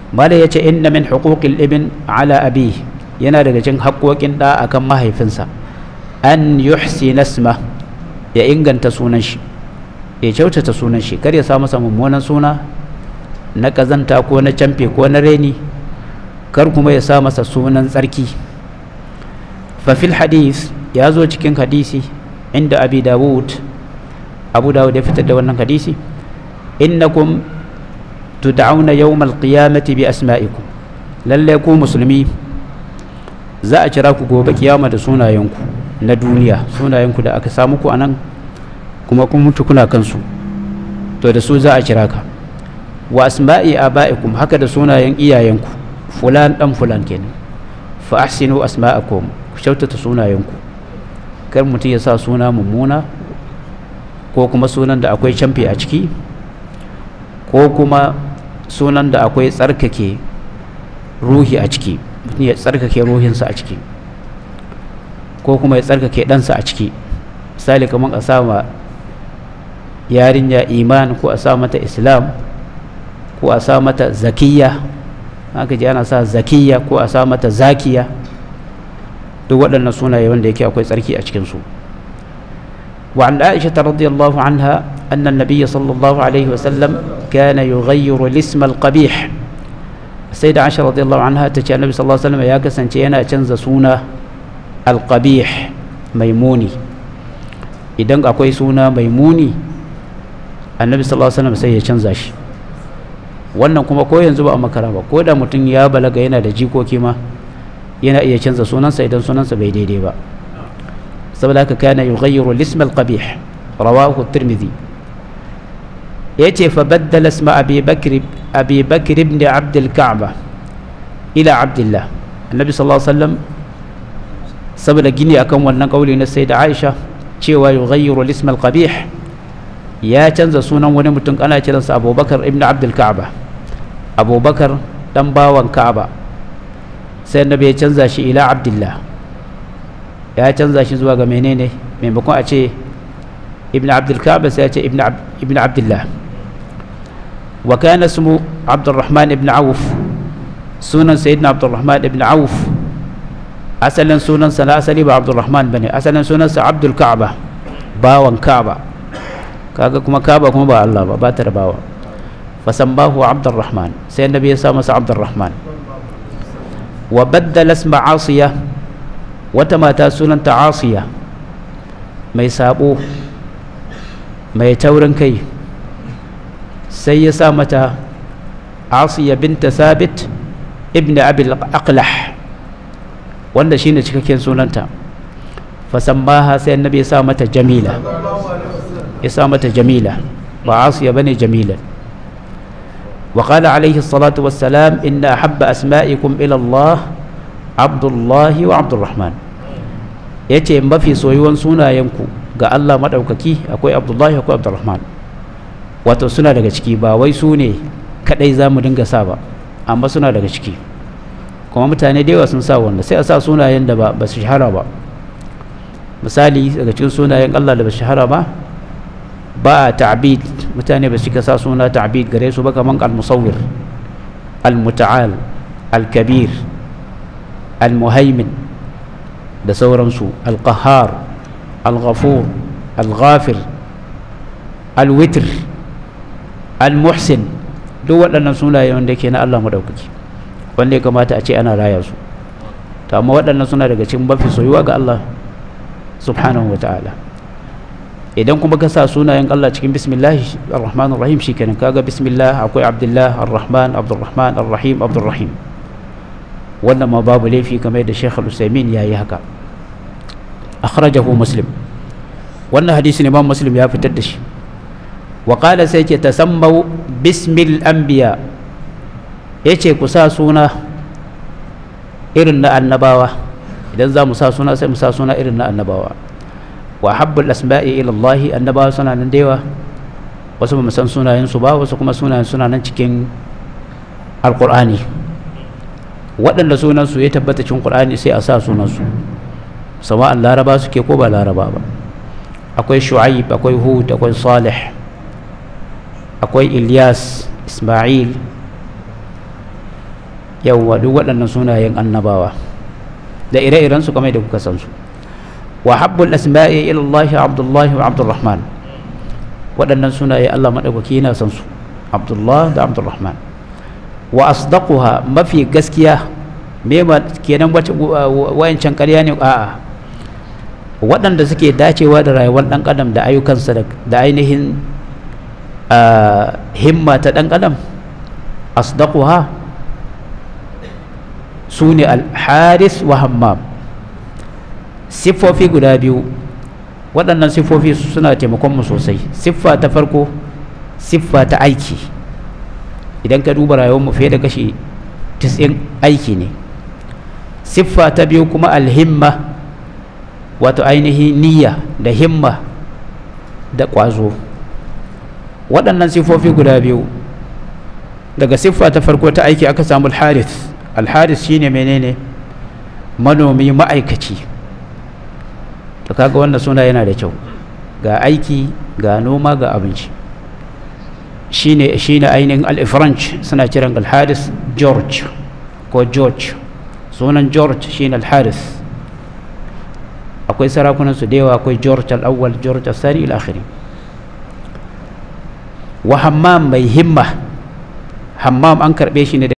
mala ya ce inna min huquqil ibn ala abi yana daga cikin haƙoƙin ɗa akan mahaifinsa an yuhsina isma ya inganta sunan shi ya kyautata sunan shi kar ya sa masa mummunan suna na kazanta ko na camfe ko na reni kar kuma ya sa masa sunan tsarki fa fil hadith ya zo cikin hadisi inda abu dawud ya fitar da wannan hadisi innakum tud'auna yawmal qiyamati bi asma'ikum lalle ku musulmi za a kira ku gobe kiyama da sunayenku na duniya sunayenku da aka samu ku anan kuma kun mutu kuna kansu to da su za a kira ka wa asma'i aba'ikum haka da sunayen iyayenku fulan dan fulan kenan fa ahsinu asma'akum ku kyautata sunayenku kar mutum ya sa suna mummuna ko kuma sunan da akwai camfi a ciki ko kuma sunan da akwai tsarkake ruhi a ciki mutum ya tsarkake ruhinsa a ciki ko kuma ya tsarkake ɗansa a ciki misali kamar a sama yarinya iman ko a sa mata islam ko a sa mata zakiya haka ji ana sa zakiya ko a sa mata zakiya duk waɗannan sunaye wanda yake akwai tsarki a cikinsu وعن عائشة رضي الله عنها أن النبي صلى الله عليه وسلم كان يغير الاسم القبيح السيدة عائشة رضي الله عنها تجي النبي صلى الله عليه وسلم ياكس أنتينا تنزى سونا القبيح ميموني إذن أكوي سونا ميموني النبي صلى الله عليه وسلم سيئ تنزاش wannan kuma ko yanzu ba a makara ba ko da mutum ya balaga yana da jikoki ma yana iya canza sunansa idan sunansa bai daidai ba saboda haka kana yughayyiru al-ism al-qabih rawahu at-tirmidhi yace fa baddala isma abi bakr ibn abd al-ka'ba ila abdullah annabi sallallahu alaihi wasallam saboda gini akan wannan kauli na sayyida aisha cewa yughayyiru al-ism al-qabih ya canza sunan wani mutum ana kiransa abubakar ibn abd al-ka'ba abubakar dan bawan ka'aba sai annabi ya canza shi ila abdullah ya canza shi zuwa ga menene maimakon a ce ibn abdul ka'ba sai ya ce ibn abdullah wa kana ismu abdurrahman ibn auf sunan sayyidina abdurrahman ibn auf asalin sunan sa na asali ba abdurrahman bane asalin sunan sa abdul ka'ba bawan ka'ba kaga kuma ka'ba kuma ba Allah ba ta da bawa fasambahu abdurrahman sai annabi ya sa masa abdurrahman wa baddala isma asiya wata mata sunanta asiya mai sabo mai taurin kai sai ya sa mata asiya binta sabit ibn abil aqlah wanda shine cikakken sunanta fasammaha sai annabi ya sa mata jamila ba asiya bane jamila وقال عليه الصلاة والسلام إن أحب أسمائكم إلى الله عبد الله وعبد الرحمن yace mafi soyuwan sunayenku ga Allah madaukaki akwai Abdullahi akwai Abdurrahman wato suna daga ciki ba wai su ne kadai zamu dinga sa ba amma suna daga ciki kuma mutane da yawa sun sa wanda sai a sa sunayen da ba su shahara ba misali daga cikin sunayen Allah da ba su shahara ba ba ta'bid mutane ba su ka sa suna ta'bid gare su ba kaman al-musawwir al-muta'al al-kabir al-muhaimin da sauransu al-qahhar al-ghafur al-ghafir al-witr al-muhsin duk waɗannan sunaye wanda ke na Allah madaukaki wanda ya kamata a ce ana raya su to amma waɗannan suna daga cikin mafi soyuwa ga Allah subhanahu wa ta'ala idan kuma ka sa sunayen Allah cikin bismillahi ar-rahman ar-rahim shikenan kaga bismillah akwai abdullah ar-rahman abdurrahman ar-rahim abdurrahim wannan ma babu laifi kamar da Sheikh Al-Usaymin yayi haka akhrajahu Muslim wannan hadisin Imam Muslim ya fitar da shi wa qala sai ke tasammau bismil anbiya yace ku sa suna irin na annabawa idan za mu sa suna sai mu sa suna irin na annabawa wa habbul asma'i ila Allah annabawa suna nan da yawa wasu ba mu san sunayen su ba wasu kuma sunayen suna nan cikin alqur'ani waɗanda sunan su ya tabbata cikin qur'ani sai a sa sunan su sawa'an laraba suke ko ba laraba ba akwai shu'aib akwai hud akwai salih akwai ilyas isma'il yawwa duk waɗannan sunayen annabawa da ire-iren su kamar da kuka san su. wa habbul asma'i ila Allah Abdullahi wa Abdurrahman, waɗannan sunaye Allah madaukaki yana son su, Abdullah da Abdurrahman. wa asdaquha, mafi gaskiya me ma kenan wayancan ƙarya ne? A'a, waɗanda suke dacewa da rayuwar ɗan adam da ayyukansa da ainihin himma ta ɗan adam, asdaquha su ne al-Haris wa Hammam. siffofi guda biyu, waɗannan siffofi suna taimakon mu sosai. siffa ta farko siffa ta aiki, idan ka duba rayuwar mu fiye da kashi 90 aiki ne. siffa ta biyu kuma alhimma, wato ainihin niyya da himma da ƙwazo. waɗannan siffofi guda biyu, daga siffa ta farko ta aiki aka samu al-Harith. al-Harith shine menene? manomi, ma'aikaci. to kaga wannan suna yana da kyau, ga aiki ga noma ga abinci. shine ainihin al-French suna kiran al-Harith George ko George. sunan George shine al-Harith. akwai sarakunan su da yawa, akwai George al-awwal, George al-thani ila akhiri. wa Hammam mai himma. Hammam an karbe shi ne